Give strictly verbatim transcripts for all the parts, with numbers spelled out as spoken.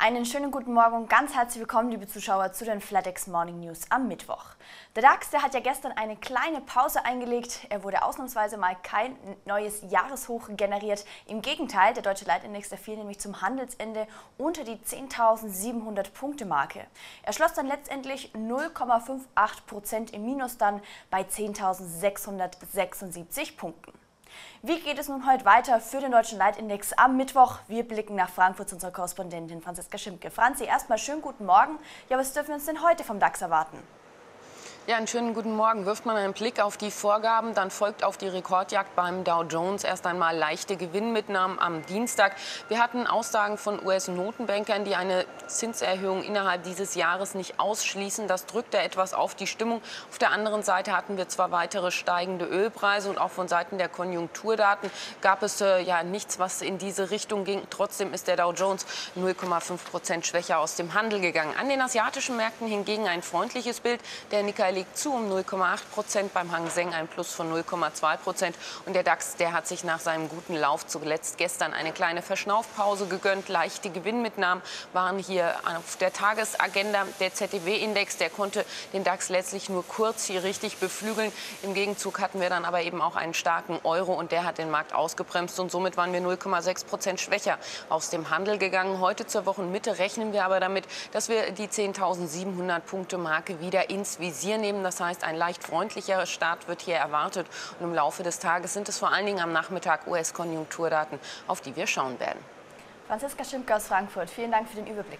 Einen schönen guten Morgen und ganz herzlich willkommen, liebe Zuschauer, zu den Flatex Morning News am Mittwoch. Der DAX, der hat ja gestern eine kleine Pause eingelegt. Er wurde ausnahmsweise mal kein neues Jahreshoch generiert. Im Gegenteil, der deutsche Leitindex, der fiel nämlich zum Handelsende unter die zehntausendsiebenhundert Punkte Marke. Er schloss dann letztendlich null Komma achtundfünfzig Prozent im Minus dann bei zehntausendsechshundertsechsundsiebzig Punkten. Wie geht es nun heute weiter für den deutschen Leitindex am Mittwoch? Wir blicken nach Frankfurt zu unserer Korrespondentin Franziska Schimpke. Franzi, erstmal schönen guten Morgen. Ja, was dürfen wir uns denn heute vom DAX erwarten? Ja, einen schönen guten Morgen. Wirft man einen Blick auf die Vorgaben, dann folgt auf die Rekordjagd beim Dow Jones erst einmal leichte Gewinnmitnahmen am Dienstag. Wir hatten Aussagen von U S-Notenbankern, die eine Zinserhöhung innerhalb dieses Jahres nicht ausschließen. Das drückte etwas auf die Stimmung. Auf der anderen Seite hatten wir zwar weitere steigende Ölpreise und auch von Seiten der Konjunkturdaten gab es äh, ja nichts, was in diese Richtung ging. Trotzdem ist der Dow Jones null Komma fünf Prozent schwächer aus dem Handel gegangen. An den asiatischen Märkten hingegen ein freundliches Bild. Der Nikkei liegt zu um null Komma acht Prozent, beim Hang Seng ein Plus von null Komma zwei Prozent. Und der DAX, der hat sich nach seinem guten Lauf zuletzt gestern eine kleine Verschnaufpause gegönnt. Leichte Gewinnmitnahmen waren hier auf der Tagesagenda. Der Z D W-Index, der konnte den DAX letztlich nur kurz hier richtig beflügeln. Im Gegenzug hatten wir dann aber eben auch einen starken Euro und der hat den Markt ausgebremst. Und somit waren wir null Komma sechs Prozent schwächer aus dem Handel gegangen. Heute zur Wochenmitte rechnen wir aber damit, dass wir die zehntausendsiebenhundert Punkte Marke wieder ins Visier nehmen. Das heißt, ein leicht freundlicherer Start wird hier erwartet. Und im Laufe des Tages sind es vor allen Dingen am Nachmittag U S-Konjunkturdaten, auf die wir schauen werden. Franziska Schimpke aus Frankfurt, vielen Dank für den Überblick.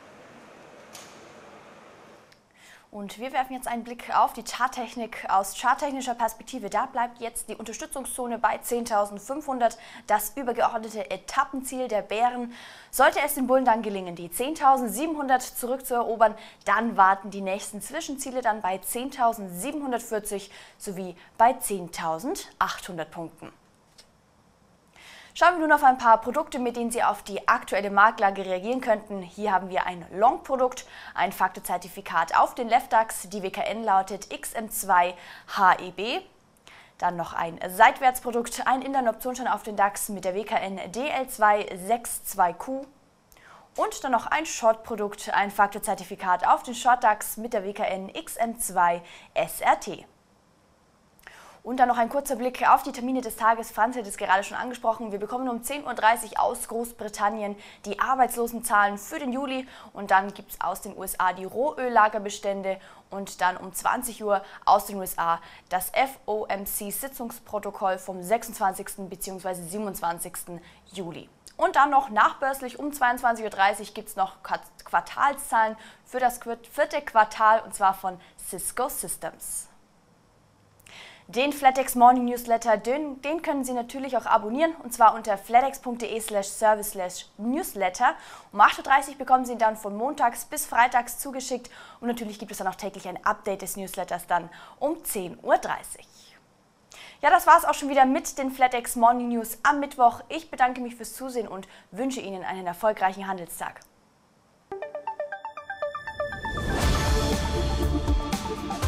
Und wir werfen jetzt einen Blick auf die Charttechnik aus charttechnischer Perspektive. Da bleibt jetzt die Unterstützungszone bei zehntausendfünfhundert, das übergeordnete Etappenziel der Bären. Sollte es den Bullen dann gelingen, die zehntausendsiebenhundert zurückzuerobern, dann warten die nächsten Zwischenziele dann bei zehntausendsiebenhundertvierzig sowie bei zehntausendachthundert Punkten. Schauen wir nun auf ein paar Produkte, mit denen Sie auf die aktuelle Marktlage reagieren könnten. Hier haben wir ein Long-Produkt, ein Faktorzertifikat auf den LEFDAX. Die W K N lautet X M zwei H E B. Dann noch ein Seitwärtsprodukt, ein Intern-Optionsschein auf den DAX mit der W K N D L zwei sechsundsiebzig Q. Und dann noch ein Short-Produkt, ein Faktorzertifikat auf den Short-DAX mit der W K N X M zwei S R T. Und dann noch ein kurzer Blick auf die Termine des Tages. Franz hat es gerade schon angesprochen. Wir bekommen um zehn Uhr dreißig aus Großbritannien die Arbeitslosenzahlen für den Juli. Und dann gibt es aus den U S A die Rohöllagerbestände. Und dann um zwanzig Uhr aus den U S A das F O M C-Sitzungsprotokoll vom sechsundzwanzigsten bzw. siebenundzwanzigsten Juli. Und dann noch nachbörslich um zweiundzwanzig Uhr dreißig gibt es noch Quartalszahlen für das vierte Quartal, und zwar von Cisco Systems. Den Flatex Morning Newsletter, den, den können Sie natürlich auch abonnieren, und zwar unter flatex punkt de slash service slash newsletter. Um acht Uhr dreißig bekommen Sie ihn dann von montags bis freitags zugeschickt, und natürlich gibt es dann auch täglich ein Update des Newsletters dann um zehn Uhr dreißig. Ja, das war es auch schon wieder mit den Flatex Morning News am Mittwoch. Ich bedanke mich fürs Zusehen und wünsche Ihnen einen erfolgreichen Handelstag.